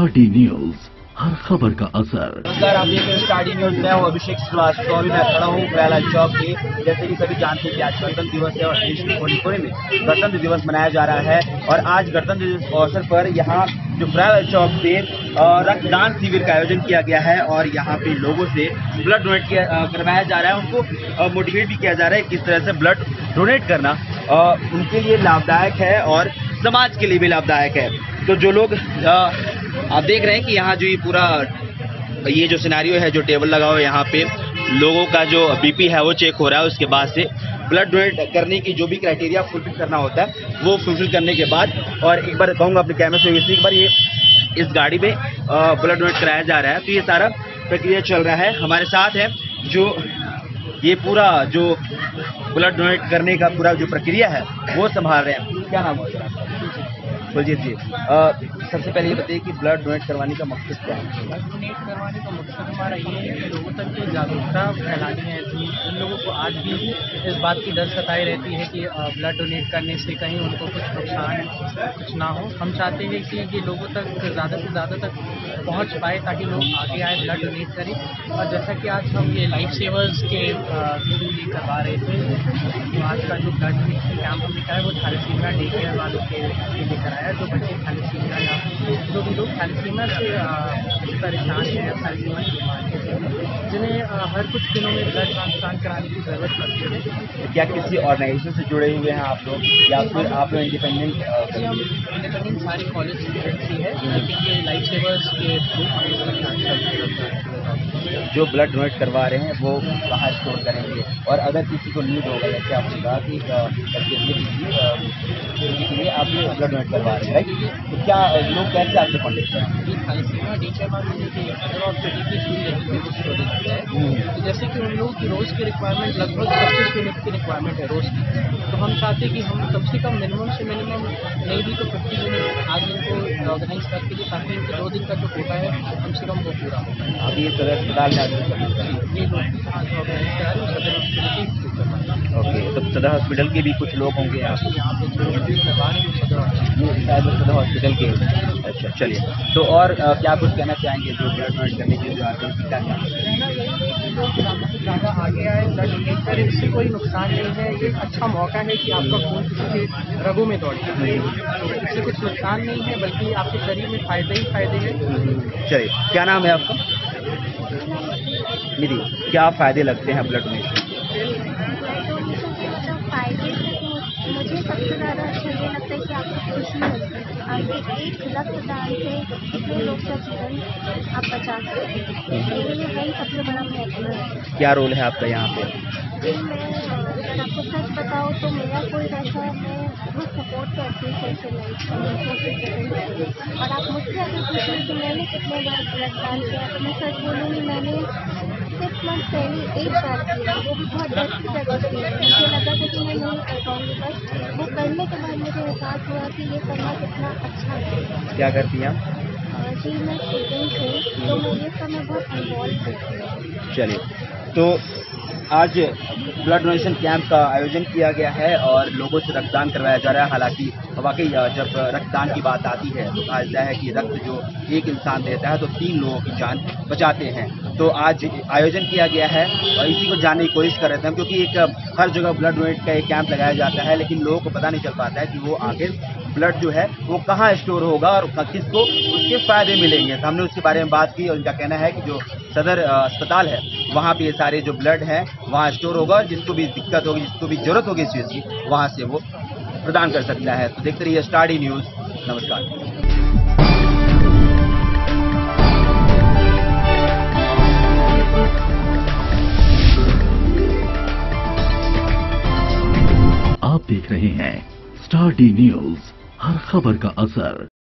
Star D news, हर खबर का असर। नमस्कार, आप देख रहे हैं स्टार डी न्यूज। मैं हूं अभिषेक श्रीवास्तव। अभी मैं खड़ा हूं बेला चौक पे। जैसे कि सभी जानते हैं कि आज गणतंत्र दिवस है और देश के कोने कोने में गणतंत्र दिवस मनाया जा रहा है। और आज गणतंत्र दिवस के अवसर पर यहाँ जो बेला चौक पे रक्तदान शिविर का आयोजन किया गया है और यहाँ पे लोगों से ब्लड डोनेट करवाया जा रहा है। उनको मोटिवेट भी किया जा रहा है किस तरह से ब्लड डोनेट करना उनके लिए लाभदायक है और समाज के लिए भी लाभदायक है। तो जो लोग आप देख रहे हैं कि यहाँ जो ये पूरा ये जो सिनेरियो है, जो टेबल लगा हुआ है, यहाँ पे लोगों का जो बीपी है वो चेक हो रहा है। उसके बाद से ब्लड डोनेट करने की जो भी क्राइटेरिया फुलफिल करना होता है वो फुलफिल करने के बाद, और एक बार कहूँगा अपने कैमरे से एक बार ये इस गाड़ी में ब्लड डोनेट कराया जा रहा है। तो ये सारा प्रक्रिया चल रहा है। हमारे साथ है जो ये पूरा जो ब्लड डोनेट करने का पूरा जो प्रक्रिया है वो संभाल रहे हैं। क्या नाम है? कुलजीत जी, सबसे पहले ये बताइए कि ब्लड डोनेट करवाने का मकसद क्या है? ब्लड डोनेट करवाने का मकसद हमारा ये है कि लोगों तक जो जागरूकता फैलानी है। उन लोगों को आज भी इस बात की डर सताई रहती है कि ब्लड डोनेट करने से कहीं उनको कुछ नुकसान कुछ ना हो। हम चाहते हैं कि ये लोगों तक ज़्यादा से ज़्यादा तक पहुंच पाए ताकि लोग आगे आए, ब्लड डोनेट करें। और जैसा कि आज हम ये लाइफ सेवर्स के थ्रू ये करवा रहे थे, तो आज का जो ब्लड डोनेशन कैंप हमने कहा है वो थैलेसीमिया डे केयर वालों के लिए कराया। जो बच्चे थैलेसीमिया या जो भी लोग थैलेसीमिया से परेशान हैं, थैलेसीमिया की बीमारी से, जिन्हें हर कुछ दिनों में ब्लड ट्रांसप्लांट कराने की ज़रूरत पड़ती है। क्या किसी ऑर्गेनाइजेशन से जुड़े हुए हैं आप लोग या फिर आप लोग इंडिपेंडेंट? इंडिपेंडेंट सारी कॉलेज स्टूडेंट्स ही है, लेकिन ये लाइफ सेवर्स के थ्रू हम जो ब्लड डोनेट करवा रहे हैं वो कहाँ स्टोर करेंगे? और अगर किसी को नीड होगा, जैसे आपने कहा कि के लिए आप लोग ब्लड डोनेट करवा रहे हैं, राइट? तो क्या लोग कैसे आपसे कॉन्टेक्ट करें? थैलेसीमिया डे केयर वालों ने जो अदर हॉस्पिटल की पूरी है, तो जैसे कि उन लोगों की रोज़ की रिक्वायरमेंट लगभग 25 यूनिट की रिक्वायरमेंट है रोज़ की। तो हम चाहते हैं कि हम कम से कम मिनिमम से मिनिमम नहीं भी तो 50 यूनिट आज इनको ऑर्गेनाइज करके दें ताकि इनके 2 दिन का जो कोटा है कम से कम वो पूरा हो। अभी ये सदर अस्पताल में ये लोग आज ऑर्गेनाइज करा रहे हैं सदर हॉस्पिटल की। ओके, तो सदर हॉस्पिटल के भी कुछ लोग होंगे यहाँ पे जो करवा रहे हैं सदर हॉस्पिटल के। अच्छा, चलिए। तो और क्या कुछ कहना चाहेंगे जो ब्लड डोनेट करने के जो आते हैं? क्या लोग ज़्यादा से ज़्यादा आगे आए, ब्लड डोनेट करें, इससे कोई नुकसान नहीं है। ये अच्छा मौका है कि आपका खून किसी के रगों में दौड़े, तो इससे कुछ नुकसान नहीं है बल्कि आपके शरीर में फ़ायदे ही फ़ायदे हैं। चलिए, क्या नाम है आपका? निधि, क्या फ़ायदे लगते हैं ब्लड डोनेशन? मुझे सबसे ज़्यादा अच्छा ये लगता है कि आपको खुशी मिलती है। आप एक रक्तदान से कितने लोग का जीवन आप बचा सकते हैं, मेरे लिए वही सबसे बड़ा महत्व है। क्या रोल है आपका यहाँ पे? मैं अगर आपको सच बताऊँ तो मेरा कोई वैसा मैं बहुत सपोर्ट करती हूँ सोशल लाइफ। और आप मुझसे अगर पूछें कि मैंने कितने बार रक्तदान किया तो मैं सच बोलूँगी मैंने 6 मंथ पहले एक बार किया, वो भी बहुत डर की जगह थी। मुझे लगा था कि मैं नहीं कर पाऊँगी, बस वो करने के बाद मुझे एहसास हुआ कि ये करना कितना अच्छा है। क्या करती हैं आप? जी, मैं स्टूडेंट हूँ तो मैं ये सब में बहुत इन्वॉल्व होती हूँ। चलिए, तो आज ब्लड डोनेशन कैंप का आयोजन किया गया है और लोगों से रक्तदान करवाया जा रहा है। हालांकि वाकई जब रक्तदान की बात आती है तो कहा जाता है कि रक्त जो एक इंसान देता है तो 3 लोगों की जान बचाते हैं। तो आज आयोजन किया गया है और इसी को जानने की कोशिश कर रहे थे हम, क्योंकि एक हर जगह ब्लड डोनेट का एक कैंप लगाया जाता है लेकिन लोगों को पता नहीं चल पाता है कि वो आखिर ब्लड जो है वो कहाँ स्टोर होगा और किसको उसके फ़ायदे मिलेंगे। तो हमने उसके बारे में बात की और उनका कहना है कि जो सदर अस्पताल है वहाँ पे ये सारे जो ब्लड हैं वहाँ स्टोर होगा। जिसको भी दिक्कत होगी, जिसको भी ज़रूरत होगी इस चीज़ की, वहाँ से वो प्रदान कर सकता है। तो देखते रहिए स्टार डी न्यूज़। नमस्कार। आप देख रहे हैं स्टार डी न्यूज, हर खबर का असर।